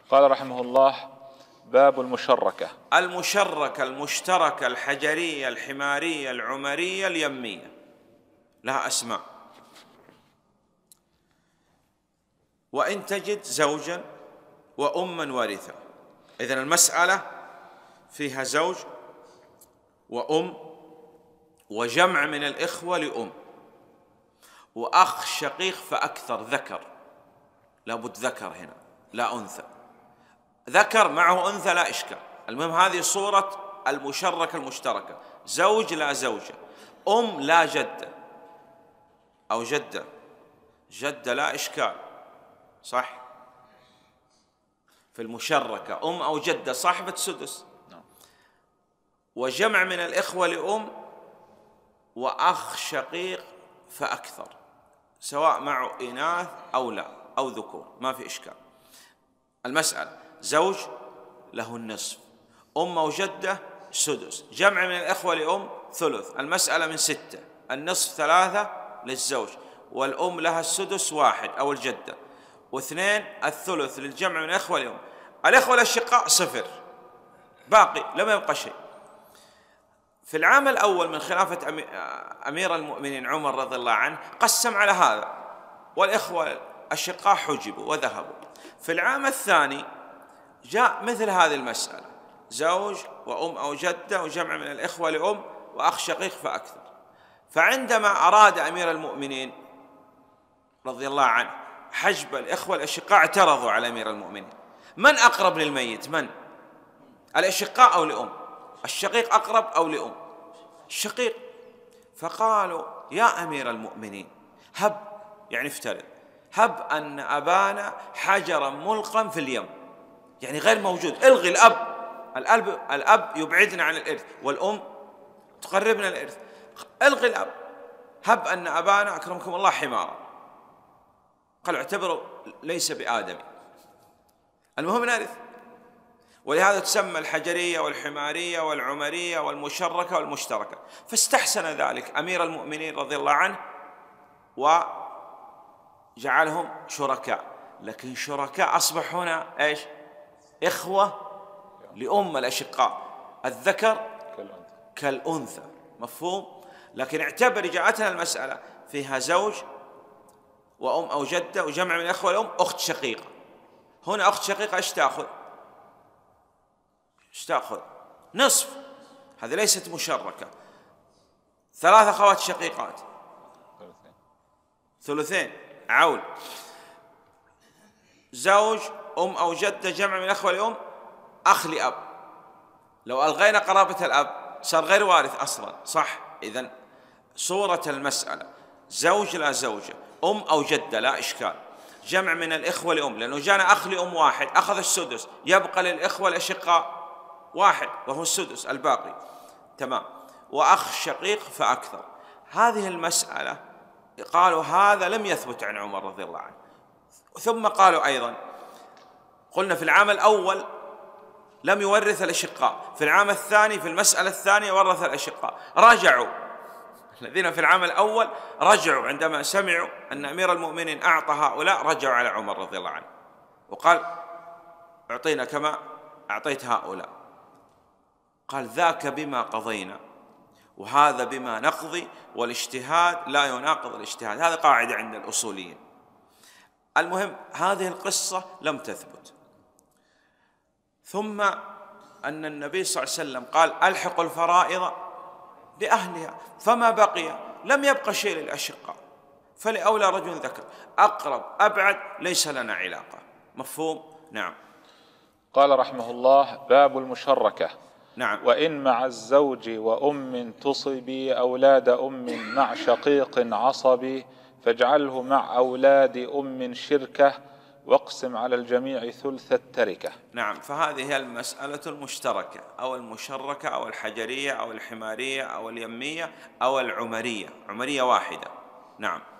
قال رحمه الله: باب المشركة. المشركة المشتركة الحجرية الحمارية العمرية اليمية، لها أسماء. وإن تجد زوجا وأما ورثة، إذن المسألة فيها زوج وأم وجمع من الإخوة لأم وأخ شقيق فأكثر، ذكر، لابد ذكر هنا لا أنثى، ذكر معه أنثى لا إشكال. المهم هذه صورة المشركة المشتركة، زوج لا زوجة، أم لا جدة أو جدة، جدة لا إشكال، صح؟ في المشركة أم أو جدة صاحبة سدس، وجمع من الإخوة لأم وأخ شقيق فأكثر، سواء معه إناث أو لا أو ذكور، ما في إشكال. المسألة زوج له النصف، أم أو جدة سدس، جمع من الإخوة لأم ثلث، المسألة من 6، النصف 3 للزوج والأم لها السدس 1 أو الجدة، و2 الثلث للجمع من الإخوة لأم. الإخوة الأشقاء 0، باقي لم يبقى شيء. في العام الأول من خلافة أمير المؤمنين عمر رضي الله عنه قسم على هذا، والإخوة الأشقاء حجبوا وذهبوا. في العام الثاني جاء مثل هذه المسألة، زوج وأم أو جدة وجمع من الإخوة لأم وأخ شقيق فأكثر. فعندما أراد أمير المؤمنين رضي الله عنه حجب الإخوة الأشقاء اعترضوا على أمير المؤمنين: من أقرب للميت؟ من؟ الأشقاء أو لأم؟ الشقيق أقرب أو لأم؟ الشقيق. فقالوا: يا أمير المؤمنين، هب، يعني افترض، هب أن أبانا حجرا ملقا في اليم، يعني غير موجود، الغي الأب، الأب يبعدنا عن الإرث والأم تقربنا الإرث، الغي الأب. هب أن أبانا أكرمكم الله حمارا، قال اعتبروا ليس بآدمي، المهم نرث. ولهذا تسمى الحجرية والحمارية والعمرية والمشركة والمشتركة. فاستحسن ذلك أمير المؤمنين رضي الله عنه وجعلهم شركاء، لكن شركاء أصبح هنا إيش؟ إخوة لأم الأشقاء، الذكر كالأنثى، مفهوم؟ لكن اعتبر جاءتنا المسألة فيها زوج وأم أو جدة وجمع من الأخوة الأم أخت شقيقة، هنا أخت شقيقة إيش تأخذ؟ إيش تأخذ؟ نصف، هذه ليست مشركة. 3 أخوات شقيقات ثلثين، عول. زوج أم أو جدة جمع من الأخوة الأم أخ لأب، لو ألغينا قرابة الأب صار غير وارث أصلا، صح؟ إذن صورة المسألة زوج لا زوجة، أم أو جدة لا إشكال، جمع من الإخوة لأم، لأنه جانا أخ لأم واحد أخذ السدس، يبقى للإخوة الأشقاء 1 وهو السدس الباقي، تمام، وأخ شقيق فأكثر. هذه المسألة قالوا هذا لم يثبت عن عمر رضي الله عنه. ثم قالوا أيضا، قلنا في العام الأول لم يورث الأشقاء، في العام الثاني في المسألة الثانية ورث الأشقاء، رجعوا الذين في العام الأول رجعوا عندما سمعوا أن أمير المؤمنين أعطى هؤلاء، رجعوا على عمر رضي الله عنه وقال أعطينا كما أعطيت هؤلاء. قال ذاك بما قضينا وهذا بما نقضي، والاجتهاد لا يناقض الاجتهاد، هذه قاعدة عند الأصوليين. المهم هذه القصة لم تثبت. ثم أن النبي صلى الله عليه وسلم قال ألحقوا الفرائض بأهلها، فما بقي لم يبقى شيء للأشقاء، فلأولى رجل ذكر، أقرب أبعد ليس لنا علاقة، مفهوم؟ نعم. قال رحمه الله: باب المشركة. نعم. وإن مع الزوج وأم تصبي أولاد أم مع شقيق عصبي، فاجعله مع أولاد أم شركة، واقسم على الجميع ثلث التركة. نعم. فهذه هي المسألة المشتركة أو المشركة أو الحجرية أو الحمارية أو اليمية أو العمرية، عمرية واحدة. نعم.